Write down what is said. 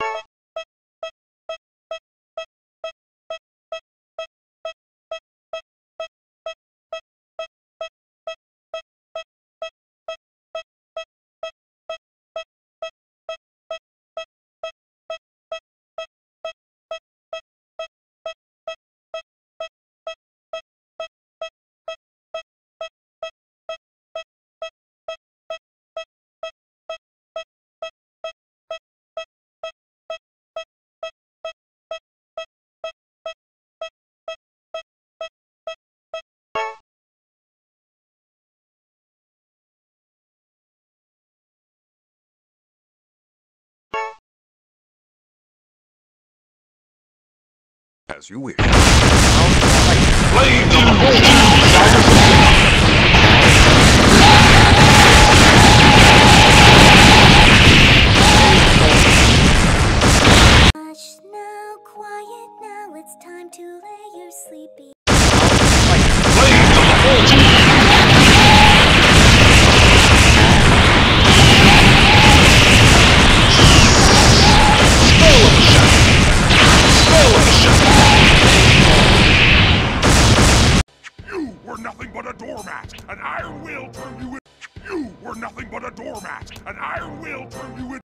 As you wish. Hush now, quiet now, it's time to lay your sleepy. You were nothing but a doormat. An iron will turn you in. You were nothing but a doormat. An iron will turn you in.